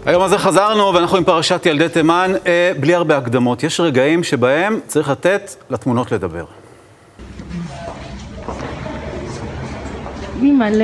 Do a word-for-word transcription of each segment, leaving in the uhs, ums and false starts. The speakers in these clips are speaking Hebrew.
היום הזה חזרנו ואנחנו עם פרשת ילדי תימן, אה, בלי הרבה הקדמות. יש רגעים שבהם צריך לתת לתמונות לדבר. מי מלא.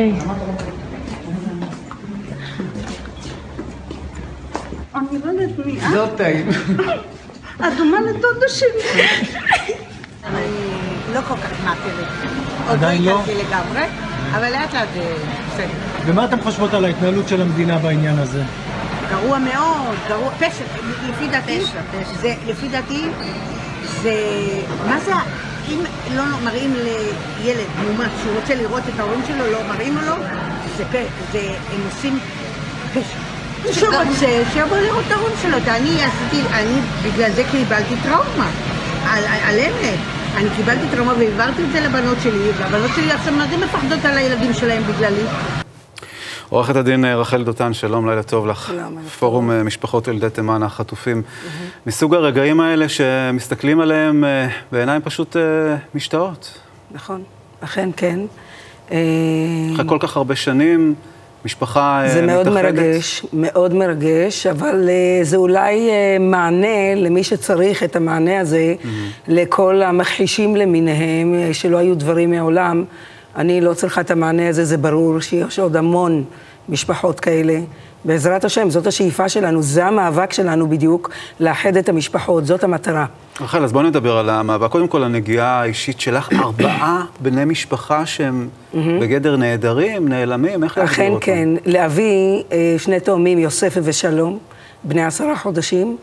אני לא יודעת מי, אה? לא טעים. את דומה לדודה שלי. אני לא כל כך מעטרת. עדיין לא? עוד לא הגעתי לגמרי, אבל לאט לאט בסדר. ומה אתם חושבות על ההתנהלות של המדינה בעניין הזה? גרוע מאוד, גרוע, פשע, לפי דעתי, זה, לפי דעתי, זה, מה זה, אם לא מראים לילד מומש שהוא רוצה לראות את ההורים שלו, לא מראים לו, זה פשע, זה, הם עושים פשע. שהוא רוצה, שיבוא לראות את ההורים שלו, אני עשיתי, אני בגלל זה קיבלתי טראומה, על, על אמת. אני קיבלתי טראומה והעברתי את זה לבנות שלי, והבנות שלי עכשיו מה זה מפחדות על הילדים שלהם בגללי. עורכת הדין רחל דותן, שלום, לילה טוב לך. שלום. פורום משפחות ילדי תימן החטופים. מסוג הרגעים האלה שמסתכלים עליהם בעיניים פשוט משתאות. נכון, אכן כן. אחרי כל כך הרבה שנים, משפחה מתאחדת. זה מאוד מרגש, מאוד מרגש, אבל זה אולי מענה למי שצריך את המענה הזה, לכל המכחישים למיניהם, שלא היו דברים מעולם. אני לא צריכה את המענה הזה, זה ברור שיש עוד המון משפחות כאלה. בעזרת השם, זאת השאיפה שלנו, זה המאבק שלנו בדיוק, לאחד את המשפחות, זאת המטרה. רחל, אז בואו נדבר על המאבק. קודם כל, הנגיעה האישית שלך, ארבעה בני משפחה שהם בגדר נהדרים, נעלמים, איך להגדיר אותם? אכן כן, לאבי שני תאומים, יוסף ושלום, בני עשרה חודשים,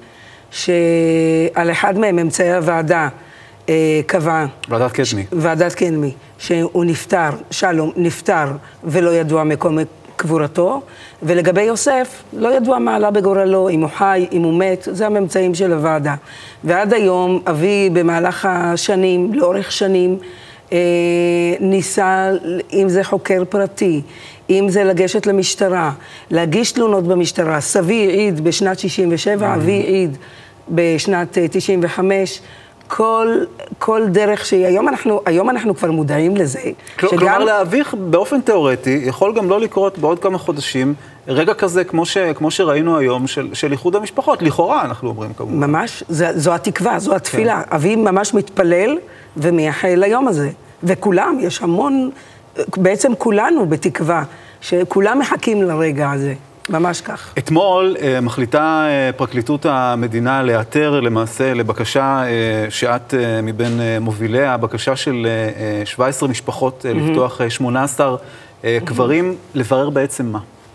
שעל אחד מהם אמצעי הוועדה קבע... ועדת קדמי. ועדת קדמי, שהוא נפטר, שלום, נפטר ולא ידוע מקום קבורתו, ולגבי יוסף, לא ידוע מה עלה בגורלו, אם הוא חי, אם הוא מת, זה הממצאים של הוועדה. ועד היום, אבי במהלך השנים, לאורך שנים, אה, ניסה, אם זה חוקר פרטי, אם זה לגשת למשטרה, להגיש תלונות במשטרה. סבי העיד בשנת שישים ושבע, אבי העיד בשנת תשעים וחמש, כל, כל דרך שהיא, היום אנחנו, היום אנחנו כבר מודעים לזה. כלומר, שגם... להביך באופן תיאורטי, יכול גם לא לקרות בעוד כמה חודשים, רגע כזה, כמו, ש, כמו שראינו היום, של, של איחוד המשפחות, לכאורה, אנחנו אומרים כמובן. ממש, זו, זו התקווה, זו התפילה. כן. אבי ממש מתפלל ומייחל ליום הזה. וכולם, יש המון, בעצם כולנו בתקווה, שכולם מחכים לרגע הזה. ממש כך. אתמול מחליטה פרקליטות המדינה לאתר למעשה לבקשה שאת מבין מוביליה, בקשה של שבע עשרה משפחות לפתוח שמונה עשר קברים, לברר בעצם מה?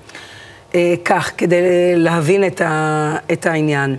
כך, כדי להבין את, ה, את העניין.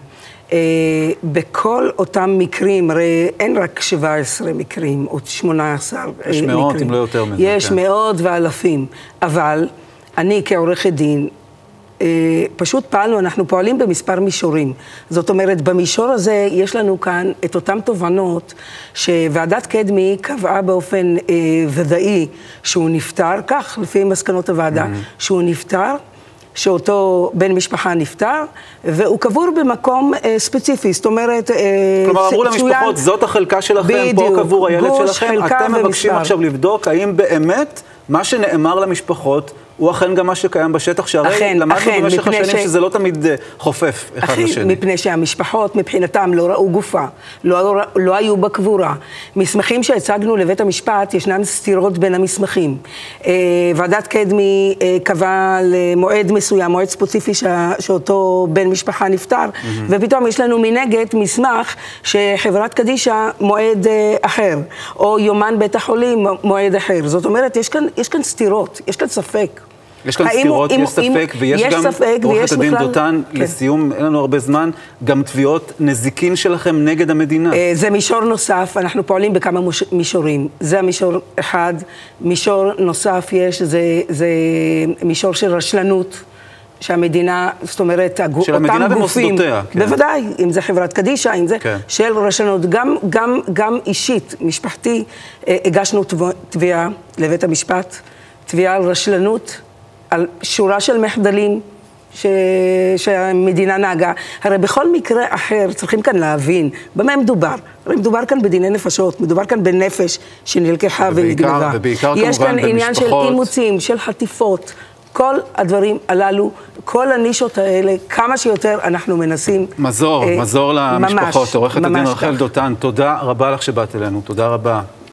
בכל אותם מקרים, הרי אין רק שבע עשרה מקרים, או שמונה עשרה מקרים. יש מאות, אם לא יותר מזה. יש כן. מאות ואלפים, אבל אני כעורכת דין, פשוט פעלנו, אנחנו פועלים במספר מישורים. זאת אומרת, במישור הזה יש לנו כאן את אותם תובנות שוועדת קדמי קבעה באופן אה, ודאי שהוא נפטר, כך לפי מסקנות הוועדה, mm-hmm. שהוא נפטר, שאותו בן משפחה נפטר, והוא קבור במקום אה, ספציפי, זאת אומרת... אה, כלומר, אמרו למשפחות, זאת החלקה שלכם, בדיוק, פה קבור הילד שלכם, אתם מבקשים ומספר. עכשיו לבדוק האם באמת מה שנאמר למשפחות, הוא אכן גם מה שקיים בשטח, שהרי אכן, למדנו אכן, במשך השנים ש... שזה לא תמיד חופף אחד אכן, לשני. מפני שהמשפחות מבחינתם לא ראו גופה, לא, לא היו בקבורה. מסמכים שהצגנו לבית המשפט, ישנן סתירות בין המסמכים. אה, ועדת קדמי אה, קבעה למועד מסוים, מועד ספציפי ש... שאותו בן משפחה נפטר, mm-hmm. ופתאום יש לנו מנגד מסמך שחברת קדישה מועד אה, אחר, או יומן בית החולים מועד אחר. זאת אומרת, יש כאן, יש כאן סתירות, יש כאן ספק. יש כאן סתירות, יש ספק, ויש גם, עורכת הדין דותן, לסיום, אין לנו הרבה זמן, גם תביעות נזיקין שלכם נגד המדינה. זה מישור נוסף, אנחנו פועלים בכמה מישורים. זה המישור אחד, מישור נוסף יש, זה מישור של רשלנות, שהמדינה, זאת אומרת, של המדינה במוסדותיה. בוודאי, אם זה חברת קדישה, אם זה של רשלנות, גם אישית, משפחתי, הגשנו תביעה לבית המשפט, תביעה על רשלנות, על שורה של מחדלים ש... שהמדינה נהגה. הרי בכל מקרה אחר צריכים כאן להבין במה מדובר. הרי מדובר כאן בדיני נפשות, מדובר כאן בנפש שנלקחה ונגנבה. ובעיקר כמובן יש כאן במשפחות... עניין של אימוצים, של חטיפות. כל הדברים הללו, כל הנישות האלה, כמה שיותר אנחנו מנסים... מזור, אה, מזור למשפחות. ממש, עורכת הדין ממש רחל כך. דותן, תודה רבה לך שבאת אלינו, תודה רבה.